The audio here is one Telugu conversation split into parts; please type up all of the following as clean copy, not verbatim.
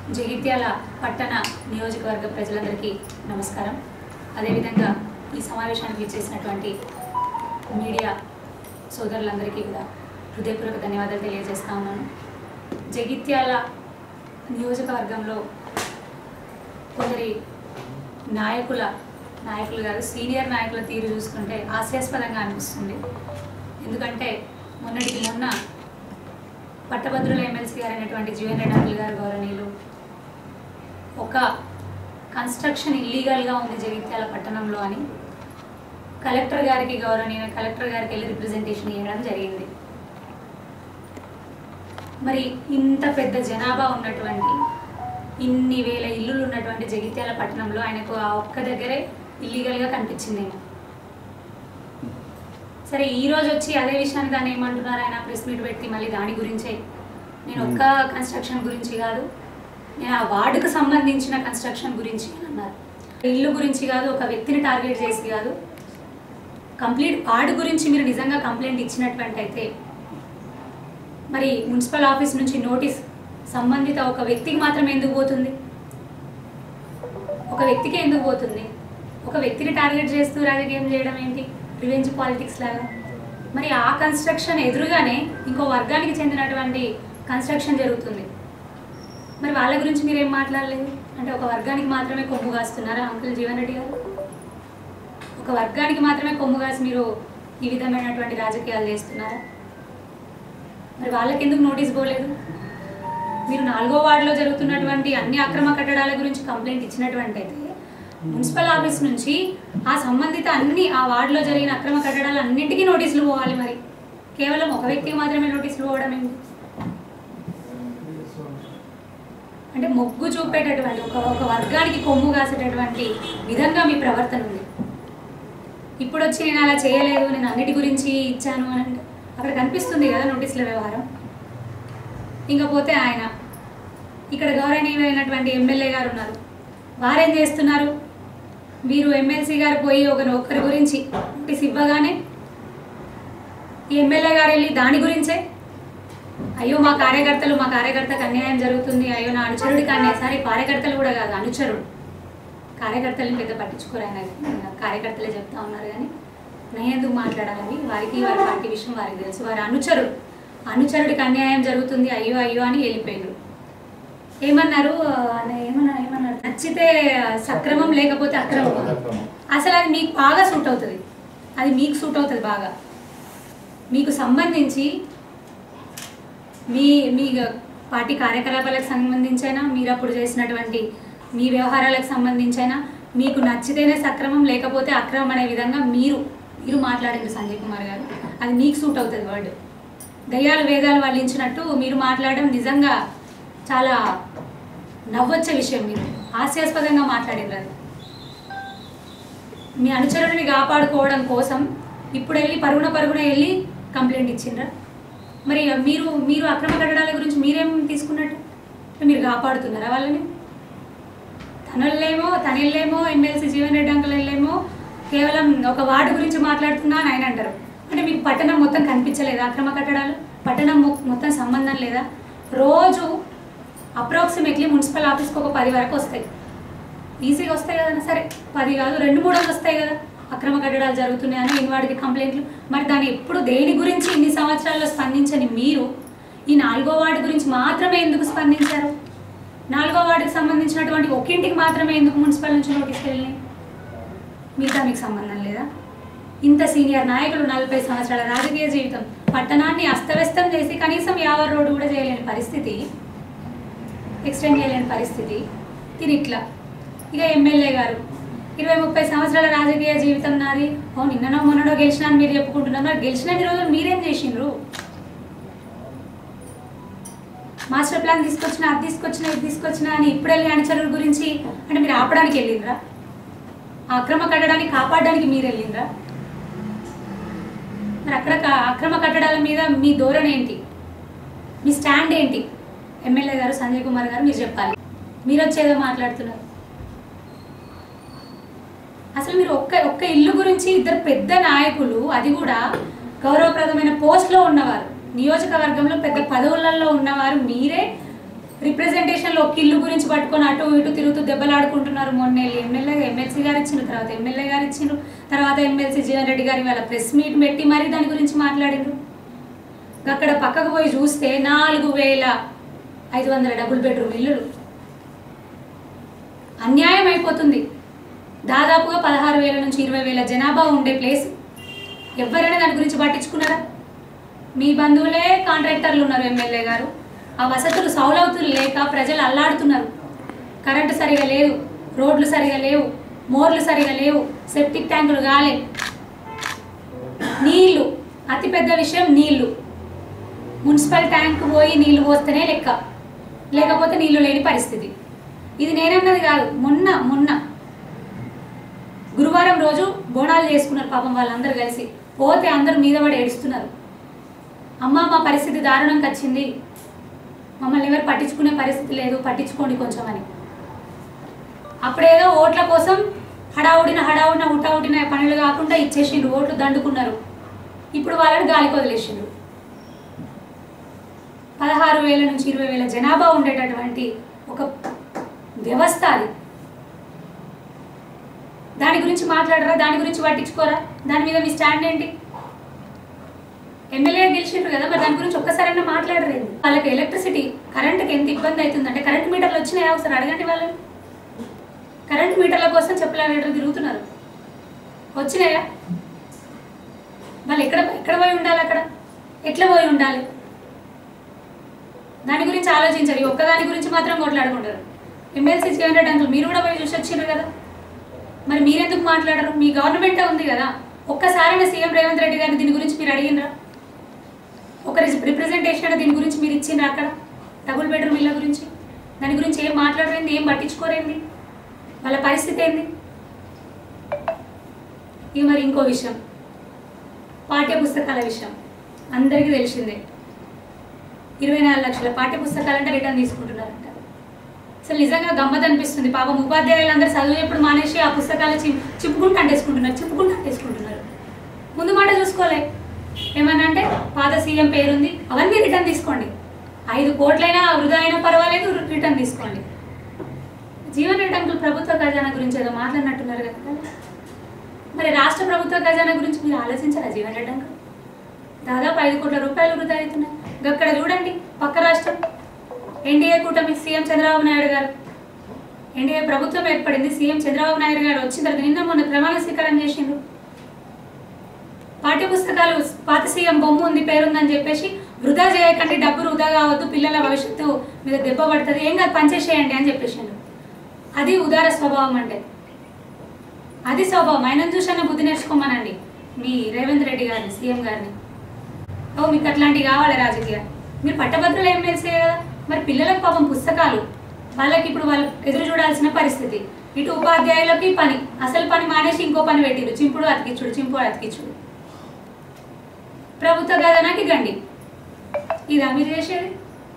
జగిత్యాల పట్టణ నియోజకవర్గ ప్రజలందరికీ నమస్కారం. అదేవిధంగా ఈ సమావేశానికి ఇచ్చేసినటువంటి మీడియా సోదరులందరికీ కూడా హృదయపూర్వక ధన్యవాదాలు తెలియజేస్తా ఉన్నాను. జగిత్యాల నియోజకవర్గంలో కొందరి నాయకులు కాదు, సీనియర్ నాయకుల తీరు చూసుకుంటే హాస్యాస్పదంగా అనిపిస్తుంది. ఎందుకంటే మొన్న పట్టభద్రుల ఎమ్మెల్సీ గారు అయినటువంటి జీవన్ రెడ్డి అంకుల్ గారు గౌరవనీయులు ఒక కన్స్ట్రక్షన్ ఇల్లీగల్గా ఉంది జగిత్యాల పట్టణంలో అని కలెక్టర్ గారికి వెళ్ళి రిప్రజెంటేషన్ ఇవ్వడం జరిగింది. మరి ఇంత పెద్ద జనాభా ఉన్నటువంటి ఇన్ని వేల ఇల్లులు ఉన్నటువంటి జగిత్యాల పట్టణంలో ఆయనకు ఆ ఒక్క దగ్గరే ఇల్లీగల్గా కనిపించిందేమో. సరే, ఈరోజు వచ్చి అదే విషయాన్ని దాన్ని ఏమంటున్నారు, ఆయన ప్రెస్ మీట్ పెట్టి మళ్ళీ దాని గురించే, నేను ఒక్క కన్స్ట్రక్షన్ గురించి కాదు, నేను ఆ వార్డుకు సంబంధించిన కన్స్ట్రక్షన్ గురించి అన్నారు. ఇల్లు గురించి కాదు, ఒక వ్యక్తిని టార్గెట్ చేసి కాదు, కంప్లీట్ వార్డు గురించి మీరు నిజంగా కంప్లైంట్ ఇచ్చినటువంటి అయితే మరి మున్సిపల్ ఆఫీస్ నుంచి నోటీస్ సంబంధిత ఒక వ్యక్తికి మాత్రమే ఎందుకు పోతుంది? ఒక వ్యక్తికి ఎందుకు పోతుంది? ఒక వ్యక్తిని టార్గెట్ చేస్తూ రాజకీయం చేయడం ఏంటి? రివెంజ్ పాలిటిక్స్ లాగా. మరి ఆ కన్స్ట్రక్షన్ ఎదురుగానే ఇంకో వర్గానికి చెందినటువంటి కన్స్ట్రక్షన్ జరుగుతుంది. మరి వాళ్ళ గురించి మీరేం మాట్లాడలేదు? అంటే ఒక వర్గానికి మాత్రమే కొమ్ము కాస్తున్నారా అంకుల్ జీవన్ రెడ్డి గారు? ఒక వర్గానికి మాత్రమే కొమ్ము కాసి మీరు ఈ విధమైనటువంటి రాజకీయాలు చేస్తున్నారా? మరి వాళ్ళకి ఎందుకు నోటీస్ పోలేదు? మీరు 4వ వార్డులో జరుగుతున్నటువంటి అన్ని అక్రమ కట్టడాల గురించి కంప్లైంట్ ఇచ్చినటువంటి అయితే మున్సిపల్ ఆఫీస్ నుంచి ఆ సంబంధిత ఆ వార్డులో జరిగిన అక్రమ కట్టడాలు అన్నింటికీ నోటీసులు పోవాలి. మరి కేవలం ఒక వ్యక్తికి మాత్రమే నోటీసులు పోవడం ఏంటి? అంటే మొగ్గు చూపేటటువంటి ఒక వర్గానికి కొమ్ము కాసేటటువంటి విధంగా మీ ప్రవర్తన ఉంది. ఇప్పుడు వచ్చి నేను అలా చేయలేదు, నేను అన్నిటి గురించి ఇచ్చాను అని అంటే అక్కడ కనిపిస్తుంది కదా నోటీసుల వ్యవహారం. ఇంకపోతే ఆయన ఇక్కడ గౌరవనీయులైనటువంటి ఎమ్మెల్యే గారు ఉన్నారు, వారేం చేస్తున్నారు? మీరు ఎమ్మెల్సీ గారు పోయి ఒక్కరి గురించి నోటీస్ ఇవ్వగానే ఈ ఎమ్మెల్యే గారు వెళ్ళి దాని గురించే అయ్యో మా కార్యకర్తకు అన్యాయం జరుగుతుంది, అయ్యో నా అనుచరుడికి అన్యాయం. సరే, కార్యకర్తలు కూడా కాదు, అనుచరుడు. కార్యకర్తల్ని పెద్ద పట్టించుకోరు ఆయన, కార్యకర్తలే చెప్తా ఉన్నారు. కానీ నేను ఎందుకు మాట్లాడాలని, వారి పార్టీ విషయం వారికి తెలుసు. వారి అనుచరుడికి అన్యాయం జరుగుతుంది అయ్యో అని వెళ్ళిపోయారు. ఏమన్నారు? నచ్చితే సక్రమం, లేకపోతే అక్రమం. అసలు అది మీకు బాగా సూట్ అవుతుంది, బాగా మీకు సంబంధించి మీ పార్టీ కార్యకలాపాలకు సంబంధించైనా, మీరు అప్పుడు చేసినటువంటి మీ వ్యవహారాలకు సంబంధించైనా మీకు నచ్చితేనే సక్రమం, లేకపోతే అక్రమం అనే విధంగా మీరు మాట్లాడింది సంజయ్ కుమార్ గారు. అది మీకు సూట్ అవుతుంది. వర్డ్ దయ్యాలు వేదాలు వల్లించినట్టు మీరు మాట్లాడడం నిజంగా చాలా నవ్వొచ్చే విషయం. మీరు హాస్యాస్పదంగా మాట్లాడిండ్రు. అది మీ అనుచరుడిని కాపాడుకోవడం కోసం ఇప్పుడు వెళ్ళి పరుగున వెళ్ళి కంప్లైంట్ ఇచ్చిండ్రా? మరి మీరు అక్రమ కట్టడాల గురించి మీరేం తీసుకున్నట్టు? మీరు కాపాడుతున్నారా వాళ్ళని? తనెళ్ళేమో ఎమ్మెల్సీ జీవన్ రెడ్డి అంకుల్ వెళ్ళేమో కేవలం ఒక వార్డు గురించి మాట్లాడుతున్నా అని ఆయన అంటారు. అంటే మీకు పట్టణం మొత్తం కనిపించలేదా? అక్రమ కట్టడాలు పట్టణం మొత్తం సంబంధం లేదా? రోజు అప్రాక్సిమేట్లీ మున్సిపల్ ఆఫీస్కి ఒక 10 వరకు వస్తాయి, ఈజీగా వస్తాయి కదా. సరే, 10 కాదు, 2-3 వస్తాయి కదా అక్రమ కట్టడాలు జరుగుతున్నాయని ఇన్వాడికి కంప్లైంట్లు. మరి దాన్ని ఎప్పుడు దేని గురించి ఇన్ని సంవత్సరాల్లో స్పందించని మీరు ఈ 4వ వార్డు గురించి మాత్రమే ఎందుకు స్పందించారు? 4వ వార్డుకి సంబంధించినటువంటి ఒక్కింటికి మాత్రమే ఎందుకు మున్సిపల్ నుంచి నోటీసులు వెళ్ళినాయి? మిగతా మీకు సంబంధం లేదా? ఇంత సీనియర్ నాయకులు, 40 సంవత్సరాల రాజకీయ జీవితం, పట్టణాన్ని అస్తవ్యస్తం చేసి కనీసం 50 రోడ్డు కూడా చేయలేని పరిస్థితి, ఎక్స్టెండ్ చేయలేని పరిస్థితి. ఇది ఇట్లా. ఇక ఎమ్మెల్యే గారు 20-30 సంవత్సరాల రాజకీయ జీవితం నాది, నిన్ననో మొన్ననో గెలిచినా అని మీరు చెప్పుకుంటున్నారు. మరి గెలిచిన రోజులు మీరేం చేసిండ్రు? మాస్టర్ ప్లాన్ తీసుకొచ్చినా, అది తీసుకొచ్చినా అని ఇప్పుడు వెళ్ళి అనుచరుల గురించి అంటే మీరు ఆపడానికి వెళ్ళిండ్రా? ఆ అక్రమ కట్టడాన్ని కాపాడడానికి మీరు వెళ్ళిండ్రా? మరి అక్కడ అక్రమ కట్టడాల మీద మీ ధోరణి ఏంటి? మీ స్టాండ్ ఏంటి? ఎమ్మెల్యే గారు సంజయ్ కుమార్ గారు మీరు చెప్పాలి. మీరు వచ్చేదో మాట్లాడుతున్నారు. అసలు మీరు ఒక్క ఇల్లు గురించి 2 పెద్ద నాయకులు, అది కూడా గౌరవప్రదమైన పోస్ట్లో ఉన్నవారు, నియోజకవర్గంలో పెద్ద పదవులలో ఉన్నవారు మీరే రిప్రజెంటేషన్లో ఒక ఇల్లు గురించి పట్టుకొని అటు ఇటు తిరుగుతూ దెబ్బలాడుకుంటున్నారు. మొన్న ఎమ్మెల్సీ గారు ఇచ్చిన తర్వాత ఎమ్మెల్యే గారు ఇచ్చిండ్రు, తర్వాత ఎమ్మెల్సీ జీవన్ రెడ్డి గారి వాళ్ళ ప్రెస్ మీట్ పెట్టి మరీ దాని గురించి మాట్లాడిండ్రు. అక్కడ పక్కకు పోయి చూస్తే 4,500 డబుల్ బెడ్రూమ్ ఇల్లులు. అన్యాయం అయిపోతుంది. దాదాపుగా 16,000 నుంచి 20,000 జనాభా ఉండే ప్లేస్. ఎవరైనా దాని గురించి పట్టించుకున్నారా? మీ బంధువులే కాంట్రాక్టర్లు ఉన్నారు. ఎమ్మెల్యే గారు ఆ వసతులు సౌలతులు లేక ప్రజలు అల్లాడుతున్నారు. కరెంటు సరిగా లేదు, రోడ్లు సరిగా లేవు, మోర్లు సరిగా లేవు, సెప్టిక్ ట్యాంకులు గాలే, నీళ్లు అతిపెద్ద విషయం. నీళ్లు మున్సిపల్ ట్యాంక్ పోయి నీళ్లు పోస్తేనే లెక్క, లేకపోతే నీళ్లు లేని పరిస్థితి. ఇది నేనన్నది కాదు. మొన్న గురువారం రోజు బోనాలు చేసుకున్నారు పాపం వాళ్ళందరూ కలిసి. పోతే అందరూ మీద పడి ఏడుస్తున్నారు. అమ్మ మా పరిస్థితి దారుణంకి వచ్చింది, మమ్మల్ని ఎవరు పట్టించుకునే పరిస్థితి లేదు, పట్టించుకోండి కొంచెం అని. అప్పుడేదో ఓట్ల కోసం హడావుడిన హుటావుడిన పనులు కాకుండా ఇచ్చేసిండ్రు, ఓట్లు దండుకున్నారు. ఇప్పుడు వాళ్ళని గాలికి వదిలేసిండ్రు. 16,000 నుంచి 20,000 జనాభా ఉండేటటువంటి ఒక వ్యవస్థ అది. దాని గురించి మాట్లాడరా? దాని గురించి పట్టించుకోరా? దాని మీద మీ స్టాండ్ ఏంటి? ఎమ్మెల్యే గెలిచిండ్రు కదా, మరి దాని గురించి ఒక్కసారైనా మాట్లాడలేదు. వాళ్ళకి ఎలక్ట్రిసిటీ కరెంట్కి ఎంత ఇబ్బంది అవుతుందంటే, కరెంట్ మీటర్లు వచ్చినాయా ఒకసారి అడగండి వాళ్ళని. కరెంట్ మీటర్ల కోసం చెప్పలేడు తిరుగుతున్నారు. వచ్చినాయా? వాళ్ళు ఎక్కడ పోయి ఉండాలి? అక్కడ ఎట్లా పోయి ఉండాలి? దాని గురించి ఆలోచించారు. ఒక్కదాని గురించి మాత్రం కొట్లాడుకుంటారు. ఎమ్మెల్సీ జీవన్ రెడ్డి అంకుల్ మీరు కూడా పోయి చూసి వచ్చిండ్రు కదా, మరి మీరెందుకు మాట్లాడరు? మీ గవర్నమెంటే ఉంది కదా. ఒక్కసారైనా సీఎం రేవంత్ రెడ్డి గారిని దీని గురించి మీరు అడిగినరా? ఒక రిప్రజెంటేషన్ దీని గురించి మీరు ఇచ్చిండ్రా? అక్కడ డబుల్ బెడ్రూమ్ ఇళ్ళ గురించి దాని గురించి ఏం మాట్లాడరేంది, ఏం పట్టించుకోరేంది? వాళ్ళ పరిస్థితి ఏంది? ఇక మరి ఇంకో విషయం, పాఠ్య పుస్తకాల విషయం అందరికీ తెలిసిందే. 24 లక్షల పాఠ్య పుస్తకాలంటే రిటర్న్ తీసుకుంటున్నారంట. అసలు నిజంగా గమ్మత్ అనిపిస్తుంది. పాపం ఉపాధ్యాయులందరూ చదువు ఎప్పుడు మానేసి ఆ పుస్తకాలు చిప్పుకుంటూ అంటేసుకుంటున్నారు. ముందు మాట చూసుకోలే. ఏమన్నా అంటే పాత సీఎం పేరుంది, అవన్నీ రిటర్న్ తీసుకోండి. 5 కోట్లైనా వృధా అయినా పర్వాలేదు, రిటర్న్ తీసుకోండి. జీవన్ రెడ్డి అంకుల్ ప్రభుత్వ ఖజానా గురించి ఏదో మాట్లాడినట్టున్నారు కదా, మరి రాష్ట్ర ప్రభుత్వ ఖజానా గురించి మీరు ఆలోచించారా? జీవన్ రెడ్డి అంకుల్ దాదాపు 5 కోట్ల రూపాయలు వృధా అవుతున్నాయి. అక్కడ చూడండి, పక్క రాష్ట్రం ఎన్డీఏ కూటమి సీఎం చంద్రబాబు నాయుడు గారు, ఎన్డీఏ ప్రభుత్వం ఏర్పడింది. సీఎం చంద్రబాబు నాయుడు గారు వచ్చిన తర్వాత నిన్న మొన్న ప్రమాణ స్వీకారం చేసిండ్రు. పాఠ్యపుస్తకాలు పాత సీఎం బొమ్మ ఉంది, పేరుందని చెప్పేసి వృధా చేయకండి, డబ్బు వృధా కావద్దు, పిల్లల భవిష్యత్తు మీద దెబ్బ పడుతుంది, ఏం కాదు పనిచేసేయండి అని చెప్పేసిండ్రు. అది ఉదార స్వభావం అంటే. అది స్వభావం. ఆయన చూసైనా బుద్ధి నేర్చుకోమనండి మీ రేవంత్ రెడ్డి గారిని, సీఎం గారిని. మీకు అట్లాంటివి కావాలి రాజకీయ. మీరు పట్టభద్రులు ఎమ్మెల్సీ కదా, మరి పిల్లలకు పాపం పుస్తకాలు వాళ్ళకి ఇప్పుడు వాళ్ళు ఎదురు చూడాల్సిన పరిస్థితి. ఇటు ఉపాధ్యాయులకి పని, అసలు పని మానేసి ఇంకో పని పెట్టిరు, చింపుడు అతికిచ్చుడు. ప్రభుత్వ ఖజానాకి గండి. ఇదా మీరు చేసేది?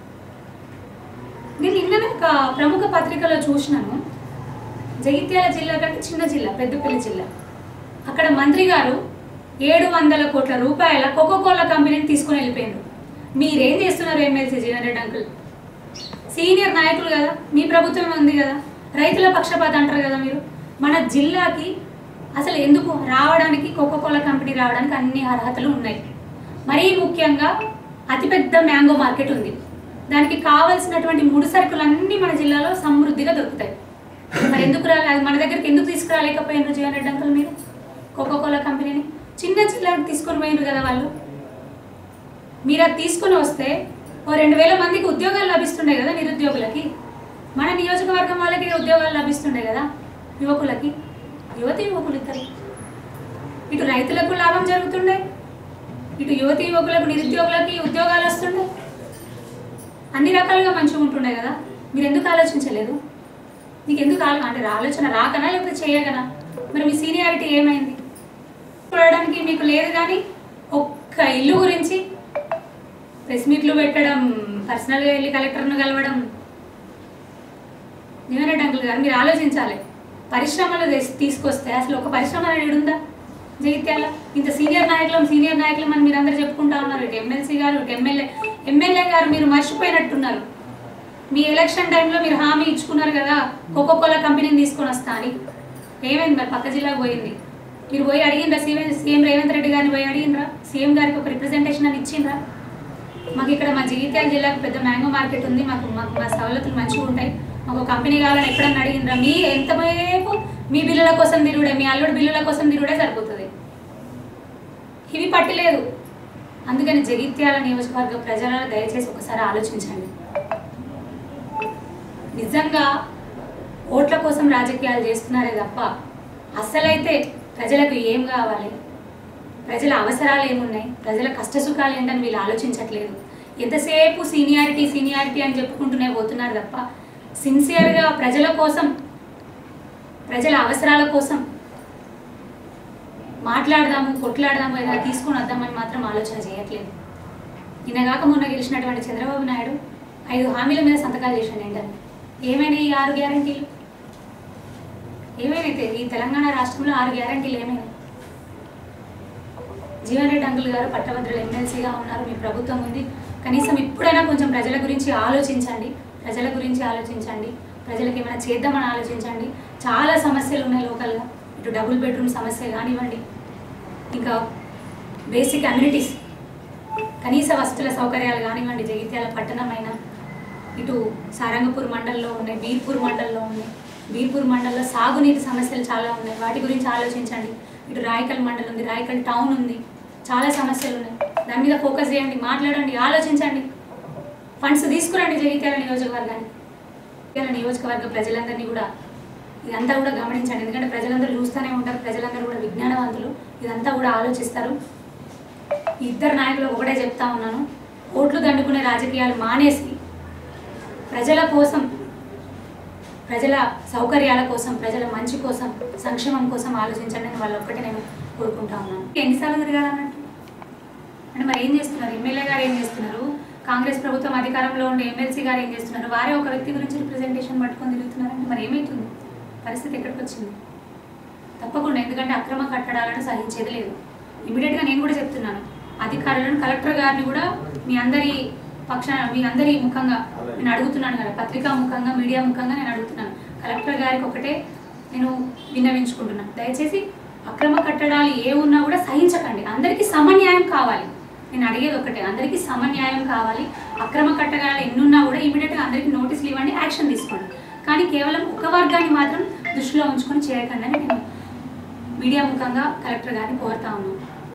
నేను నిన్న ఒక ప్రముఖ పత్రికలో చూసినాను. జగిత్యాల జిల్లా కంటే చిన్న జిల్లా, పెద్దపల్లి జిల్లా. అక్కడ మంత్రి గారు 700 కోట్ల రూపాయల కోకోకోలా కంపెనీని తీసుకుని వెళ్ళిపోయారు. మీరేం చేస్తున్నారు MLC Jeevan Reddy uncle? Senior నాయకులు కదా, మీ ప్రభుత్వం ఉంది కదా, రైతుల పక్షపాత అంటారు కదా మీరు. మన జిల్లాకి అసలు ఎందుకు రావడానికి, కోకోకోలా కంపెనీ రావడానికి అన్ని అర్హతలు ఉన్నాయి. మరీ ముఖ్యంగా అతిపెద్ద మ్యాంగో మార్కెట్ ఉంది. దానికి కావాల్సినటువంటి ముడి సరుకులన్నీ మన జిల్లాలో సమృద్ధిగా దొరుకుతాయి. మరి ఎందుకు రాలేదు? మన దగ్గరికి ఎందుకు తీసుకురాలేకపోయినారు జీవన్ రెడ్డి అంకుల్ మీరు? కోకోకోలా కంపెనీని చిన్న జిల్లాకి తీసుకొని పోయినారు కదా వాళ్ళు. మీరు అది తీసుకుని వస్తే ఓ 2,000 మందికి ఉద్యోగాలు లభిస్తుండే కదా, నిరుద్యోగులకి. మన నియోజకవర్గం వాళ్ళకి ఉద్యోగాలు లభిస్తుండే కదా, యువకులకి, యువకులు ఇద్దరు. ఇటు రైతులకు లాభం జరుగుతుండే, ఇటు యువకులకు, నిరుద్యోగులకి ఉద్యోగాలు వస్తుండే. అన్ని రకాలుగా మంచిగా ఉంటుండే కదా. మీరు ఎందుకు ఆలోచించలేదు? మీకు ఎందుకు అంటే ఆలోచన రాకనా లేకపోతే చేయగనా? మరి మీ సీనియారిటీ ఏమైంది? చూడడానికి మీకు లేదు, కానీ ఒక్క ఇల్లు గురించి ప్రెస్ మీట్లు పెట్టడం, పర్సనల్గా వెళ్ళి కలెక్టర్ను కలవడం. జీవన్ రెడ్డి అంకుల్ గారు మీరు ఆలోచించాలి. పరిశ్రమలు తీసుకొస్తే అసలు ఒక పరిశ్రమ అనేది ఉందా జగిత్యాల? ఇంత సీనియర్ నాయకులు అని మీరు అందరూ చెప్పుకుంటా ఉన్నారు. ఇటు ఎమ్మెల్సీ గారు, ఇటు ఎమ్మెల్యే గారు మీరు మర్చిపోయినట్టున్నారు. మీ ఎలక్షన్ టైంలో మీరు హామీ ఇచ్చుకున్నారు కదా కోకోకోలా కంపెనీని తీసుకొని వస్తా అని. ఏమైంది మరి? పక్క జిల్లాకు పోయింది. మీరు పోయి అడిగిండ్రా? సీఎం రేవంత్ రెడ్డి గారిని పోయి అడిగిండ్రా? సీఎం గారికి ఒక రిప్రజెంటేషన్ అని ఇచ్చిండ్రా? మాకు ఇక్కడ మా జగిత్యాల జిల్లాకు పెద్ద మ్యాంగో మార్కెట్ ఉంది, మాకు మా సవలతులు మంచిగా ఉంటాయి, మాకు కంపెనీ కావాలని ఎప్పుడన్నా అడిగిండ్రా? మీ ఎంతసేపు మీ బిల్లుల కోసం తిరుగుడే, మీ అల్లుడు బిల్లుల కోసం తిరుగుడే సరిపోతుంది. ఇవి పట్టలేదు. అందుకని జగిత్యాల నియోజకవర్గ ప్రజలను దయచేసి ఒకసారి ఆలోచించండి. నిజంగా ఓట్ల కోసం రాజకీయాలు చేస్తున్నారే తప్ప అసలైతే ప్రజలకు ఏం కావాలి, ప్రజల అవసరాలు ఏమున్నాయి, ప్రజల కష్టసుఖాలు ఏంటని వీళ్ళు ఆలోచించట్లేదు. ఎంతసేపు సీనియారిటీ అని చెప్పుకుంటూనే పోతున్నారు తప్ప సిన్సియర్గా ప్రజల కోసం, ప్రజల అవసరాల కోసం మాట్లాడదాము, కొట్లాడదాము, ఏదైనా తీసుకొని వద్దామని మాత్రం ఆలోచన చేయట్లేదు. నిన్నగాక మొన్న గెలిచినటువంటి చంద్రబాబు నాయుడు 5 హామీల మీద సంతకాలు చేశాడు ఏంటని. ఏమైనా ఈ 6 గ్యారంటీలు ఏమైనా? ఈ తెలంగాణ రాష్ట్రంలో 6 గ్యారంటీలు ఏమైనా? జీవన్ రెడ్డి అంకుల్ గారు పట్టభద్రులు ఎమ్మెల్సీగా ఉన్నారు, మీ ప్రభుత్వం ఉంది, కనీసం ఇప్పుడైనా కొంచెం ప్రజల గురించి ఆలోచించండి, ప్రజలకు ఏమైనా చేద్దామని ఆలోచించండి. చాలా సమస్యలు ఉన్నాయి లోకల్గా. ఇటు డబుల్ బెడ్రూమ్ సమస్య కానివ్వండి, ఇంకా బేసిక్ అమ్యూనిటీస్ కనీస వసతుల సౌకర్యాలు కానివ్వండి, జగిత్యాల పట్టణమైన, ఇటు సారంగపూర్ మండలంలో ఉన్నాయి, బీర్పూర్ మండలంలో ఉన్నాయి, బీర్పూర్ మండలంలో సాగునీటి సమస్యలు చాలా ఉన్నాయి, వాటి గురించి ఆలోచించండి. ఇటు రాయకల్ మండలం ఉంది, రాయకల్ టౌన్ ఉంది, చాలా సమస్యలు ఉన్నాయి. దాని మీద ఫోకస్ చేయండి, మాట్లాడండి, ఆలోచించండి, ఫండ్స్ తీసుకురండి జగిత్యాల నియోజకవర్గానికి. జగిత్యాల నియోజకవర్గ ప్రజలందరినీ కూడా ఇదంతా కూడా గమనించండి. ఎందుకంటే ప్రజలందరూ చూస్తూనే ఉంటారు, ప్రజలందరూ కూడా విజ్ఞానవంతులు, ఇదంతా కూడా ఆలోచిస్తారు. ఇద్దరు నాయకులు ఒకటే చెప్తా ఉన్నాను, ఓట్లు దండుకునే రాజకీయాలు మానేసి ప్రజల కోసం, ప్రజల సౌకర్యాల కోసం, ప్రజల మంచి కోసం, సంక్షేమం కోసం ఆలోచించండి అని వాళ్ళు ఒక్కటే నేను కోరుకుంటా ఉన్నాను. ఎన్నిసార్లు తిరగాలన్నట్టు అంటే మరి ఏం చేస్తున్నారు? ఎమ్మెల్యే గారు ఏం చేస్తున్నారు? కాంగ్రెస్ ప్రభుత్వం అధికారంలో ఉండే ఎమ్మెల్సీ గారు ఏం చేస్తున్నారు? వారే ఒక వ్యక్తి గురించి రిప్రజెంటేషన్ పట్టుకొని తిరుగుతున్నారంటే మరి ఏమవుతుంది? పరిస్థితి ఎక్కడికి వచ్చింది? తప్పకుండా, ఎందుకంటే అక్రమ కట్టడాలను సహించేది లేదు. ఇమీడియట్గా నేను కూడా చెప్తున్నాను, అధికారులను, కలెక్టర్ గారిని కూడా మీ అందరి ముఖంగా నేను అడుగుతున్నాను కదా, పత్రికా ముఖంగా, మీడియా ముఖంగా నేను అడుగుతున్నాను. కలెక్టర్ గారికి ఒకటే నేను విన్నవించుకుంటున్నాను, దయచేసి అక్రమ కట్టడాలు ఏ ఉన్నా కూడా సహించకండి. అందరికీ సమన్యాయం కావాలి. నేను అడిగేది ఒకటే, అందరికీ సమన్యాయం కావాలి. అక్రమ కట్టడాలు ఎన్నున్నా కూడా ఇమీడియట్గా అందరికీ నోటీసులు ఇవ్వండి, యాక్షన్ తీసుకోండి. కానీ కేవలం ఒక వర్గాన్ని మాత్రం దృష్టిలో ఉంచుకొని చేయకండి అని నేను మీడియా ముఖంగా కలెక్టర్ గారిని కోరుతా ఉన్నాను.